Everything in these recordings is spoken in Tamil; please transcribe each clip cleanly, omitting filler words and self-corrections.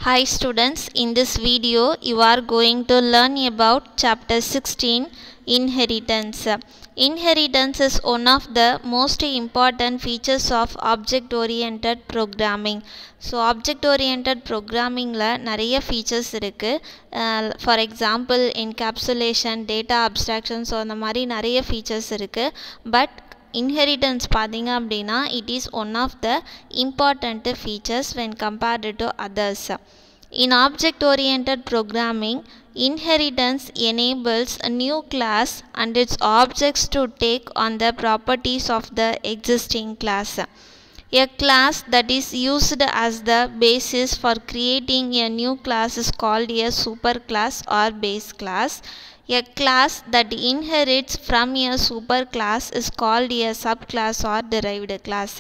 Hi students, in this video you are going to learn about chapter 16 Inheritance. Inheritance is one of the most important features of object oriented programming. So object oriented programming la nariya features irukku. For example encapsulation, data abstraction, so அந்த மாதிரி நிறைய features இருக்கு. But inheritance பார்த்தீங்க அப்படின்னா it is one of the important features when compared to others. In object oriented programming, inheritance enables a new class and its objects to take on the properties of the existing class. A class that is used as the basis for creating a new class is called a superclass or base class. A class that inherits from a superclass is called a subclass or derived class.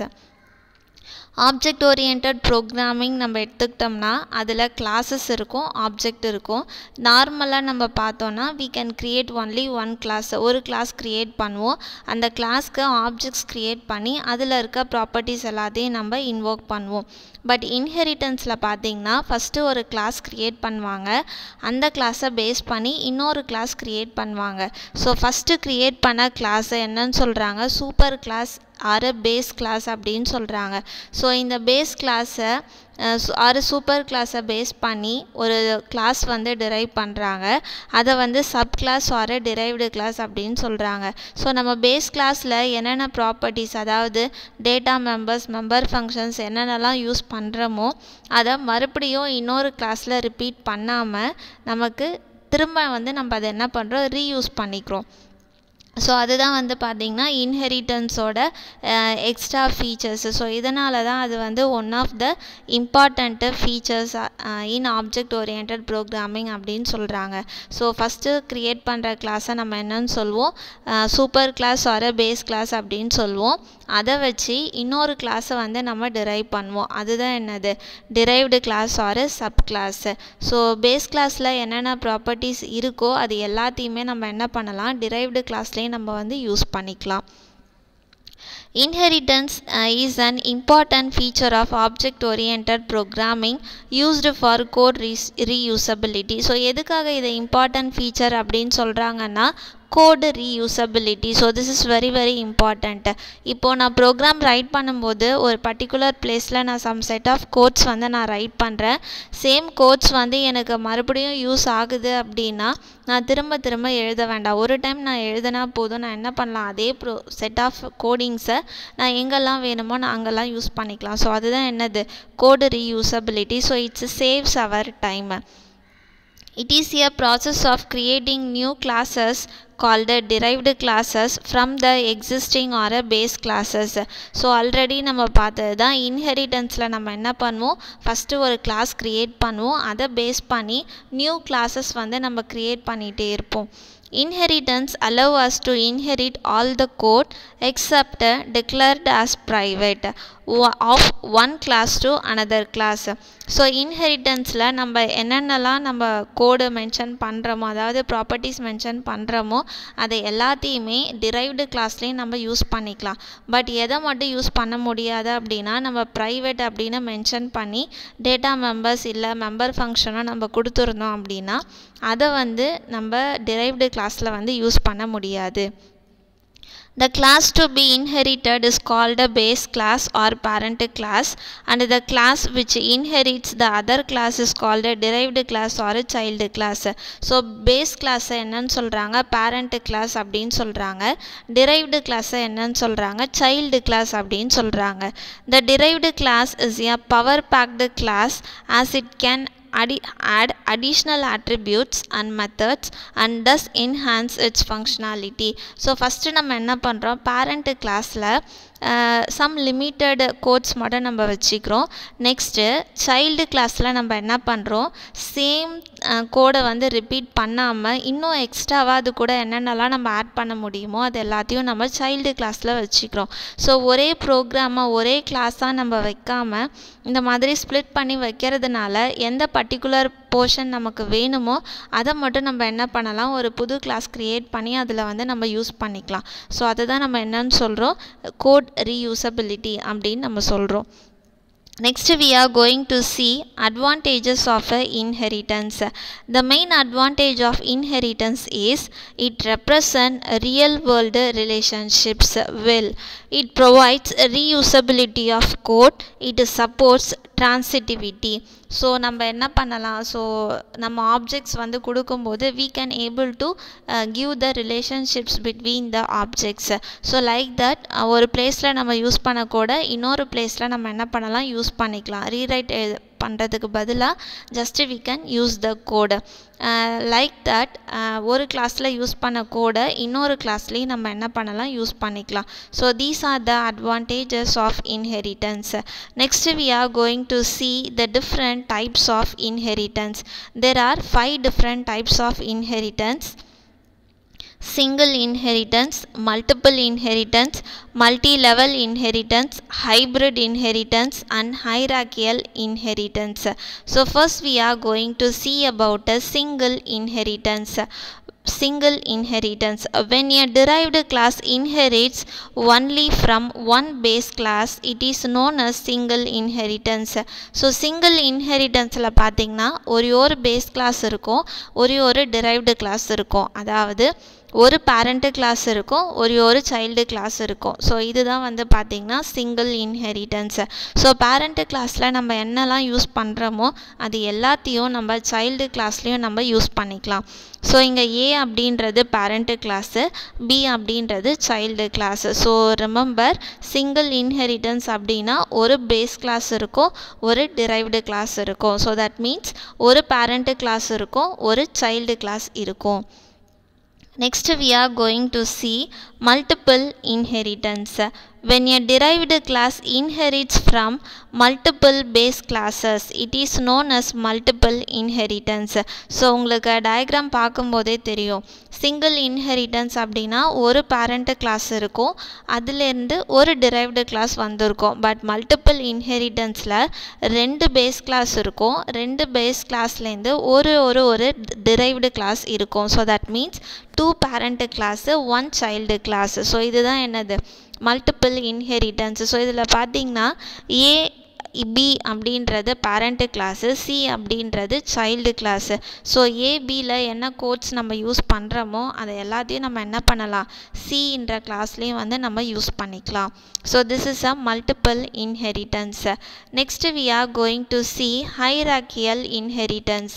Object oriented programming நம்ம எடுத்துக்கிட்டோம்னா அதில் கிளாஸஸ் இருக்கும், ஆப்ஜெக்ட் இருக்கும். நார்மலாக நம்ம பார்த்தோன்னா we can create only one class, ஒரு கிளாஸ் க்ரியேட் பண்ணுவோம். அந்த கிளாஸ்க்கு ஆப்ஜெக்ட்ஸ் க்ரியேட் பண்ணி அதில் இருக்க ப்ராப்பர்ட்டிஸ் எல்லாத்தையும் நம்ம இன்வோக் பண்ணுவோம். பட் இன்ஹெரிட்டன்ஸில் பார்த்தீங்கன்னா ஃபஸ்ட்டு ஒரு கிளாஸ் க்ரியேட் பண்ணுவாங்க, அந்த கிளாஸை பேஸ் பண்ணி இன்னொரு கிளாஸ் க்ரியேட் பண்ணுவாங்க. ஸோ ஃபஸ்ட்டு க்ரியேட் பண்ண கிளாஸை என்னன்னு சொல்கிறாங்க, super class or base class அப்படின்னு சொல்கிறாங்க. ஸோ இந்த பேஸ் கிளாஸை ஆர் சூப்பர் கிளாஸை பேஸ் பண்ணி ஒரு கிளாஸ் வந்து டிரைவ் பண்ணுறாங்க. அதை வந்து sub class or derived class அப்படின்னு சொல்கிறாங்க. ஸோ நம்ம பேஸ் கிளாஸில் என்னென்ன ப்ராப்பர்ட்டிஸ், அதாவது டேட்டா மெம்பர்ஸ், மெம்பர் ஃபங்க்ஷன்ஸ் என்னென்னலாம் யூஸ் பண்ணுறோமோ அதை மறுபடியும் இன்னொரு கிளாஸில் ரிப்பீட் பண்ணாமல் நமக்கு திரும்ப வந்து நம்ம அதை என்ன பண்ணுறோம், ரீயூஸ் பண்ணிக்கிறோம். ஸோ அதுதான் வந்து பார்த்திங்கன்னா இன்ஹெரிட்டன்ஸோட எக்ஸ்ட்ரா ஃபீச்சர்ஸு. ஸோ இதனால தான் அது வந்து one of the important features in object oriented programming அப்படின்னு சொல்கிறாங்க. ஸோ ஃபஸ்ட்டு க்ரியேட் பண்ணுற கிளாஸை நம்ம என்னன்னு சொல்லுவோம், super class or base class அப்படின்னு சொல்லுவோம். அதை வச்சு இன்னொரு கிளாஸை வந்து நம்ம டிரைவ் பண்ணுவோம். அதுதான் என்னது, derived class or sub class. So base கிளாஸில் என்னென்ன ப்ராப்பர்ட்டிஸ் இருக்கோ அது எல்லாத்தையுமே நம்ம என்ன பண்ணலாம், டிரைவ்டு கிளாஸ்லேயே நம்ம வந்து யூஸ் பண்ணிக்கலாம். Inheritance is an important feature of object-oriented programming used for code reusability. So எதுக்காக இது இம்பார்ட்டன்ட் ஃபீச்சர் அப்படின்னு சொல்கிறாங்கன்னா code reusability. So this is very very important. இப்போது நான் ப்ரோக்ராம் ரைட் பண்ணும்போது ஒரு பர்டிகுலர் பிளேஸில் நான் சம் செட் ஆஃப் கோட்ஸ் வந்து நான் ரைட் பண்ணுறேன். சேம் கோட்ஸ் வந்து எனக்கு மறுபடியும் யூஸ் ஆகுது அப்படின்னா நான் திரும்ப திரும்ப எழுத வேண்டாம். ஒரு டைம் நான் எழுதினா போதும், நான் என்ன பண்ணலாம், அதே செட் ஆஃப் கோடிங்ஸை நான் எங்கெல்லாம் வேணுமோ நான் அங்கெல்லாம் யூஸ் பண்ணிக்கலாம். ஸோ அதுதான் என்னது, code reusability. So it's saves our time. It is a process of creating new classes called derived classes from the existing or base classes. So already நம்ம பார்த்தது தான், இன்ஹெரிட்டன்ஸில் நம்ம என்ன பண்ணுவோம், ஃபஸ்ட்டு ஒரு கிளாஸ் க்ரியேட் பண்ணுவோம், அதை பேஸ் பண்ணி நியூ கிளாஸஸ் வந்து நம்ம க்ரியேட் பண்ணிகிட்டே இருப்போம். Inheritance allow us to inherit all the code except declared as private of one class to another class. So இன்ஹெரிட்டன்ஸில் நம்ம என்னென்னலாம் நம்ம கோடு மென்ஷன் பண்ணுறோமோ, அதாவது ப்ராப்பர்ட்டிஸ் மென்ஷன் பண்ணுறோமோ அதை எல்லாத்தையுமே டிரைவ்டு கிளாஸ்லேயும் நம்ம யூஸ் பண்ணிக்கலாம். பட் எதை மட்டும் யூஸ் பண்ண முடியாது அப்படின்னா, நம்ம ப்ரைவேட் அப்படின்னு மென்ஷன் பண்ணி டேட்டா மெம்பர்ஸ் இல்லை மெம்பர் ஃபங்க்ஷனை நம்ம கொடுத்துருந்தோம் அப்படின்னா அதை வந்து நம்ம டிரைவ்டு கிளாஸில் வந்து யூஸ் பண்ண முடியாது. The class to be inherited is called a base class or parent class, and the class which inherits the other class is called a derived class or a child class. So base class என்னன்னு சொல்கிறாங்க, parent class அப்படின்னு சொல்கிறாங்க. derived class என்னன்னு சொல்கிறாங்க, child class அப்படின்னு சொல்கிறாங்க. The derived class is a power packed class as it can add additional attributes and methods and thus enhance its functionality. So first நம்ம என்ன பண்ணுறோம், பேரண்ட் கிளாஸில் சம் லிமிட்டட் கோட்ஸ் மட்டும் நம்ம வச்சுக்கிறோம். நெக்ஸ்ட்டு சைல்டு கிளாஸில் நம்ம என்ன பண்ணுறோம், சேம் கோடை வந்து ரிப்பீட் பண்ணாமல் இன்னும் எக்ஸ்ட்ராவாக அது கூட என்னென்னலாம் நம்ம ஆட் பண்ண முடியுமோ அது எல்லாத்தையும் நம்ம சைல்டு கிளாஸில் வச்சுக்கிறோம். ஸோ ஒரே ப்ரோக்ராமாக ஒரே கிளாஸாக நம்ம வைக்காமல் இந்த மாதிரி ஸ்ப்ளிட் பண்ணி வைக்கிறதுனால எந்த பர்டிகுலர் போர்ஷன் நமக்கு வேணுமோ அதை மட்டும் நம்ம என்ன பண்ணலாம், ஒரு புது கிளாஸ் க்ரியேட் பண்ணி அதில் வந்து நம்ம யூஸ் பண்ணிக்கலாம். ஸோ அதை தான் நம்ம என்னன்னு சொல்கிறோம், கோட் ரீயூசபிலிட்டி அப்படின்னு நம்ம சொல்கிறோம். Next we are going to see advantages of inheritance. The main advantage of inheritance is it represents real world relationships well. It provides reusability of code. It supports transitivity. So நம்ம என்ன பண்ணலாம், ஸோ நம்ம ஆப்ஜெக்ட்ஸ் வந்து கொடுக்கும்போது we can able to give the relationships between the objects. So like that ஒரு பிளேஸில் நம்ம யூஸ் பண்ண கூட இன்னொரு பிளேஸில் நம்ம என்ன பண்ணலாம், யூஸ் பண்ணிக்கலாம். ரீரைட் பண்ணுறதுக்கு பதிலாக just we can use the code. Like that ஒரு கிளாஸில் யூஸ் பண்ண கோடை இன்னொரு கிளாஸ்லேயும் நம்ம என்ன பண்ணலாம், யூஸ் பண்ணிக்கலாம். So these are the advantages of inheritance. Next we are going to see the different types of inheritance. There are 5 different types of inheritance: single inheritance, multiple inheritance, multi-level inheritance, hybrid inheritance, and hierarchical inheritance. So first we are going to see about a single inheritance. Single inheritance: when a derived class inherits only from one base class, it is known as single inheritance. So single inheritance la pathina ஒரு base class இருக்கும், ஒரு derived class இருக்கும். அதாவது ஒரு parent class இருக்கும், ஒரு child class இருக்கும். ஸோ இதுதான் வந்து பார்த்திங்கன்னா சிங்கிள் இன்ஹெரிட்டன்ஸ். ஸோ பேரண்ட் கிளாஸில் நம்ம என்னெல்லாம் யூஸ் பண்ணுறோமோ அது எல்லாத்தையும் நம்ம சைல்டு கிளாஸ்லேயும் நம்ம யூஸ் பண்ணிக்கலாம். ஸோ இங்கே ஏ அப்படின்றது பேரண்ட் கிளாஸு, பி அப்படின்றது child class. So remember, single inheritance அப்படின்னா ஒரு பேஸ் கிளாஸ் இருக்கும், ஒரு டிரைவ்டு கிளாஸ் இருக்கும். ஸோ தட் மீன்ஸ் ஒரு பேரண்ட் கிளாஸ் இருக்கும், ஒரு சைல்டு கிளாஸ் இருக்கும். Next we are going to see multiple inheritance. When a derived class inherits from multiple base classes, it is known as multiple inheritance. So உங்களுக்கு டயக்ராம் பார்க்கும்போதே தெரியும், சிங்கிள் இன்ஹெரிட்டன்ஸ் அப்படின்னா ஒரு பேரண்ட் கிளாஸ் இருக்கும், அதுலேருந்து ஒரு டிரைவ்டு கிளாஸ் வந்திருக்கும். பட் மல்டிபிள் இன்ஹெரிட்டன்ஸில் ரெண்டு பேஸ் கிளாஸ் இருக்கும், ரெண்டு பேஸ் கிளாஸ்லேருந்து ஒரு டிரைவ்டு கிளாஸ் இருக்கும். So that means 2 parent class 1 child class. So இதுதான் என்னது, மல்டிபிள் இன்ஹெரிட்டன்ஸ். ஸோ இதில் பார்த்தீங்கன்னா ஏ பி அப்படின்றது பேரண்ட் கிளாஸு, சி அப்படின்றது சைல்டு கிளாஸு. ஸோ ஏபியில் என்ன கோட்ஸ் நம்ம யூஸ் பண்ணுறோமோ அதை எல்லாத்தையும் நம்ம என்ன பண்ணலாம், சின்ற கிளாஸ்லேயும் வந்து நம்ம யூஸ் பண்ணிக்கலாம். So this is a multiple inheritance. Next we are going to see hierarchical inheritance.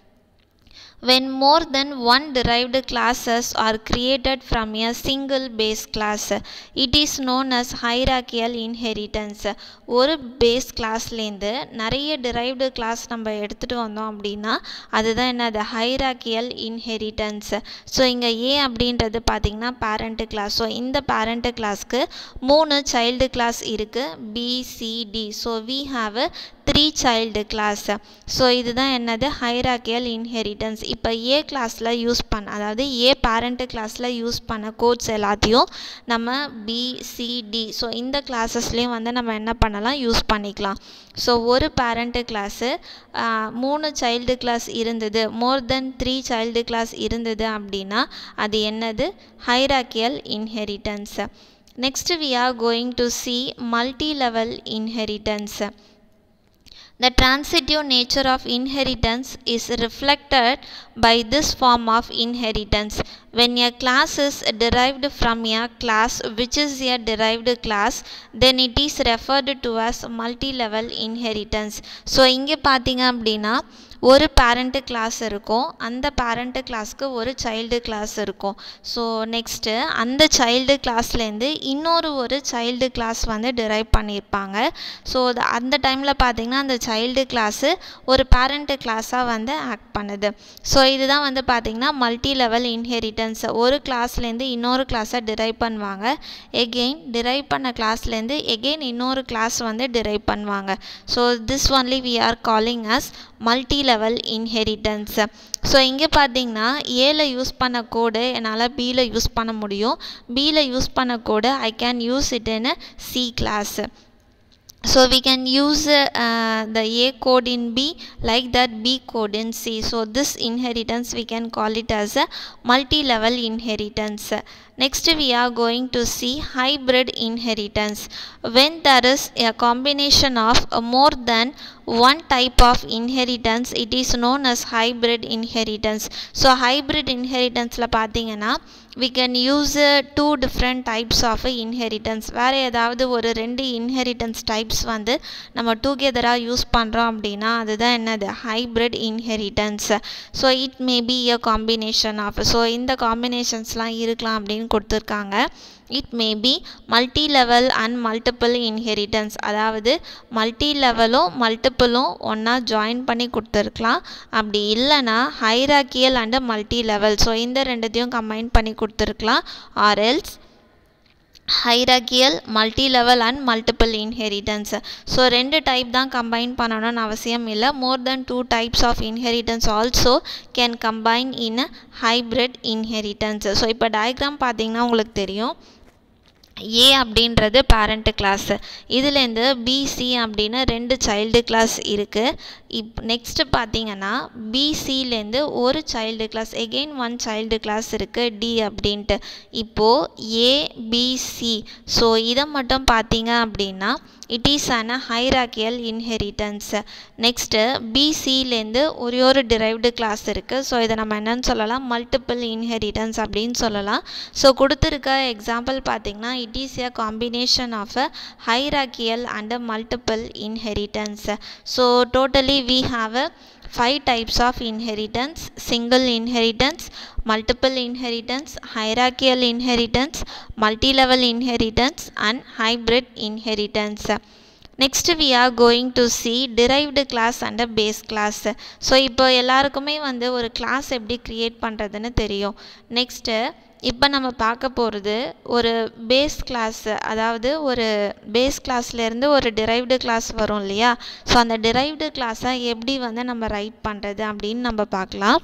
When more than one derived classes are created from a single base class, it is known as hierarchical inheritance. ஒரு பேஸ் கிளாஸ்லேருந்து நிறைய derived class நம்ம எடுத்துகிட்டு வந்தோம் அப்படின்னா அதுதான் என்னது, hierarchical inheritance. ஸோ இங்கே ஏ அப்படின்றது பார்த்திங்கன்னா பேரண்ட் கிளாஸ். ஸோ இந்த பேரண்ட் கிளாஸ்க்கு 3 சைல்டு கிளாஸ் இருக்குது, BCD. So we have 3 child class. So இதுதான் என்னது, hierarchical inheritance. இப்போ ஏ கிளாஸில் யூஸ் பண்ண, அதாவது ஏ பேரண்ட் கிளாஸில் யூஸ் பண்ண கோட்ஸ் எல்லாத்தையும் நம்ம பிசிடி, ஸோ இந்த கிளாஸஸ்லேயும் வந்து நம்ம என்ன பண்ணலாம், யூஸ் பண்ணிக்கலாம். ஸோ ஒரு பேரண்ட் கிளாஸு 3 சைல்டு கிளாஸ் இருந்தது, மோர் தென் 3 சைல்டு கிளாஸ் இருந்தது அப்படின்னா அது என்னது, hierarchical inheritance. Next we are going to see multi-level inheritance. The transitive nature of inheritance is reflected by this form of inheritance. When a class is derived from a class which is a derived class, then it is referred to as multi-level inheritance. So இங்கே பார்த்தீங்க அப்படின்னா ஒரு பேரண்ட் கிளாஸ் இருக்கும், அந்த பேரண்ட் கிளாஸ்க்கு ஒரு சைல்டு கிளாஸ் இருக்கும். ஸோ நெக்ஸ்ட்டு அந்த சைல்டு கிளாஸ்லேருந்து ஒரு சைல்டு கிளாஸ் வந்து டிரைவ் பண்ணியிருப்பாங்க. ஸோ அந்த டைமில் பார்த்திங்கன்னா அந்த சைல்டு கிளாஸு ஒரு பேரண்ட் கிளாஸாக வந்து ஆக்ட் பண்ணுது. ஸோ இதுதான் வந்து பார்த்திங்கன்னா மல்டி லெவல் இன்ஹெரிட்டன்ஸ். ஒரு கிளாஸ்லேருந்து இன்னொரு கிளாஸை டிரைவ் பண்ணுவாங்க, எகெயின் டிரைவ் பண்ண கிளாஸ்லேருந்து எகெயின் இன்னொரு கிளாஸ் வந்து டிரைவ் பண்ணுவாங்க. So this only we are calling as multi level inheritance. So இங்கே பார்த்தீங்கன்னா ஏல யூஸ் பண்ண கோடு என்னால் பியில் யூஸ் பண்ண முடியும், பியில் யூஸ் பண்ண code I can use it in C class. So we can use the A code in B like that B code in C. So this inheritance we can call it as a multi-level inheritance. Next we are going to see hybrid inheritance. When there is a combination of more than one type of inheritance, it is known as hybrid inheritance. So hybrid inheritance la pathina we can use two different types of inheritance. வேறு ஏதாவது ஒரு ரெண்டு inheritance types வந்து நம்ம டுகெதராக யூஸ் பண்ணுறோம் அப்படின்னா அதுதான் என்னது hybrid inheritance. So it may be a combination of, so இந்த காம்பினேஷன்ஸ்லாம் இருக்கலாம் அப்படின்னு கொடுத்துருக்காங்க. It may be multi-level and multiple inheritance, அதாவது மல்டி-லெவலும் மல்டிப்புளும் ஒன்றா ஜாயின் பண்ணி கொடுத்துருக்கலாம். அப்படி இல்லைனா hierarchical and multi-level, ஸோ இந்த ரெண்டுத்தையும் கம்பைன் பண்ணி கொடுத்துருக்கலாம். or else hierarchical, multi-level and multiple inheritance. So ரெண்டு டைப் தான் கம்பைன் பண்ணணும்னு அவசியம் இல்லை. more than two types of inheritance also can combine in a hybrid inheritance. So இப்போ டயக்ராம் பார்த்தீங்கன்னா உங்களுக்கு தெரியும். A அப்படின்றது பேரண்ட் கிளாஸ், இதுலேருந்து பிசி அப்படின்னு ரெண்டு சைல்டு கிளாஸ் இருக்குது. நெக்ஸ்ட்டு பார்த்தீங்கன்னா பிசிலேருந்து ஒரு child class, again one child class இருக்குது டி அப்படின்ட்டு. இப்போது ஏபிசி, ஸோ இதை மட்டும் பார்த்தீங்க அப்படின்னா it is an hierarchical inheritance. Next பிசிலேருந்து ஒரு டிரைவ்டு கிளாஸ் இருக்குது. ஸோ இதை நம்ம என்னன்னு சொல்லலாம், மல்டிபிள் இன்ஹெரிட்டன்ஸ் அப்படின்னு சொல்லலாம். ஸோ கொடுத்துருக்க எக்ஸாம்பிள் பார்த்திங்கன்னா it is a combination of a hierarchical and multiple inheritance. So totally we have 5 types of inheritance: single inheritance, multiple inheritance, hierarchical inheritance, multi-level inheritance and hybrid inheritance. Next we are going to see derived class and a base class. So இப்போ எல்லாருக்குமே வந்து ஒரு கிளாஸ் எப்படி க்ரியேட் பண்ணுறதுன்னு தெரியும். நெக்ஸ்ட்டு இப்போ நம்ம பார்க்க போகிறது ஒரு பேஸ் கிளாஸ், அதாவது ஒரு பேஸ் கிளாஸ்லேருந்து ஒரு டிரைவ்டு கிளாஸ் வரும் இல்லையா. ஸோ அந்த டிரைவ்டு கிளாஸை எப்படி வந்து நம்ம ரைட் பண்ணுறது அப்படின்னு நம்ம பார்க்கலாம்.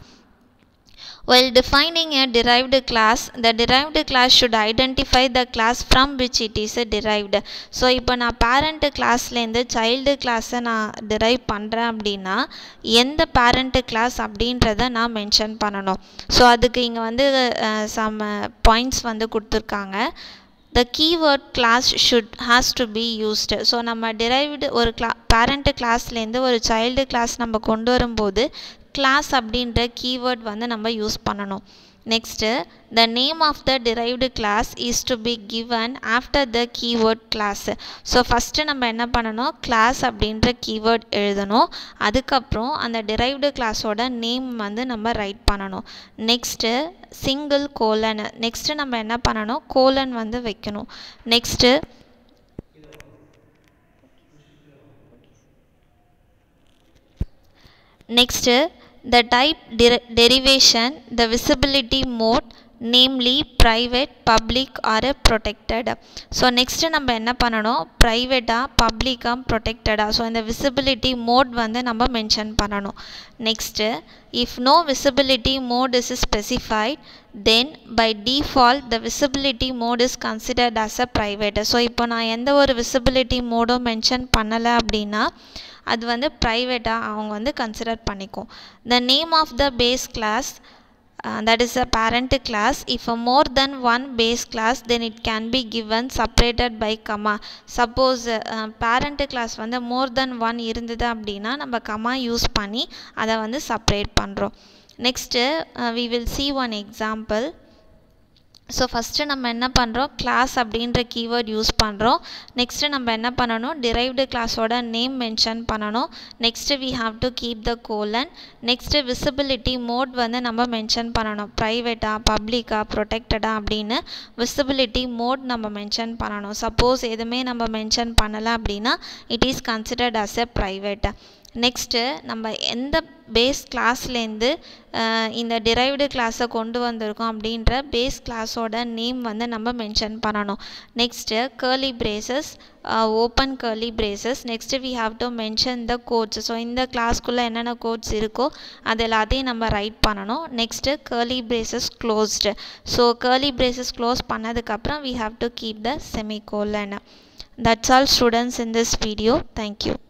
While defining a derived class, the derived class should identify the class from which it is derived. So இப்போ நான் பேரண்ட் கிளாஸ்லேருந்து சைல்டு கிளாஸை நான் டிரைவ் பண்ணுறேன் அப்படின்னா எந்த பேரண்ட் கிளாஸ் அப்படின்றத நான் மென்ஷன் பண்ணணும். ஸோ அதுக்கு இங்கே வந்து சம் பாயிண்ட்ஸ் வந்து கொடுத்துருக்காங்க. The keyword class has to be used. So நம்ம derived ஒரு பேரண்ட் கிளாஸ்லேருந்து ஒரு சைல்டு கிளாஸ் நம்ம கொண்டு வரும்போது கிளாஸ் அப்படின்ற கீவேர்ட் வந்து நம்ம யூஸ் பண்ணணும். Next the name of the derived class is to be given after the keyword class. So first நம்ம என்ன பண்ணணும், கிளாஸ் அப்படின்ற கீவேர்ட் எழுதணும். அதுக்கப்புறம் அந்த derived கிளாஸோட நேம் வந்து நம்ம ரைட் பண்ணணும். நெக்ஸ்ட்டு சிங்கிள் கோலன், நெக்ஸ்ட்டு நம்ம என்ன பண்ணணும், கோலன் வந்து வைக்கணும். Next the type derivation, the visibility mode, namely private, public or protected. So next நம்ம என்ன பண்ணணும், ப்ரைவேட்டாக, பப்ளிக்காக, ப்ரொடெக்டடாக. ஸோ இந்த விசிபிலிட்டி மோட் வந்து நம்ம மென்ஷன் பண்ணணும். Next if no visibility mode is specified, then by default the visibility mode is considered as a private. So இப்போ நான் எந்த ஒரு விசிபிலிட்டி மோடும் மென்ஷன் பண்ணலை அப்படின்னா அது வந்து ப்ரைவேட்டாக அவங்க வந்து கன்சிடர் பண்ணிக்கும். The name of the base class, that is a parent class. If more than one base class, then it can be given separated by comma. Suppose parent class வந்து more than one இருந்தது அப்படின்னா நம்ம comma யூஸ் பண்ணி அதை வந்து செப்பரேட் பண்ணுறோம். Next we will see one example. So first நம்ம என்ன பண்ணுறோம், கிளாஸ் அப்படின்ற கீவேர்ட் யூஸ் பண்ணுறோம். நெக்ஸ்ட்டு நம்ம என்ன பண்ணணும், டிரைவ்டு கிளாஸோட நேம் மென்ஷன் பண்ணணும். Next we have to keep the colon. Next visibility mode வந்து நம்ம மென்ஷன் பண்ணணும், ப்ரைவேட்டாக, பப்ளிக்காக, ப்ரொடெக்டடாக அப்படின்னு விசிபிலிட்டி மோட் நம்ம மென்ஷன் பண்ணணும். சப்போஸ் எதுவுமே நம்ம மென்ஷன் பண்ணலை அப்படின்னா it is considered as a private. Next நம்ம எந்த பேஸ் கிளாஸ்லேருந்து இந்த டிரைவ்டு கிளாஸை கொண்டு வந்திருக்கோம் அப்படின்ற பேஸ் கிளாஸோட நேம் வந்து நம்ம மென்ஷன் பண்ணணும். Next curly braces, open curly braces. Next we have to mention the codes. So இந்த கிளாஸ்க்குள்ளே என்னென்ன கோட்ஸ் இருக்கோ அது எல்லாத்தையும் நம்ம ரைட் பண்ணணும். Next curly braces closed. So curly braces close பண்ணதுக்கப்புறம் we have to keep the semicolon. That's all students in this video. Thank you.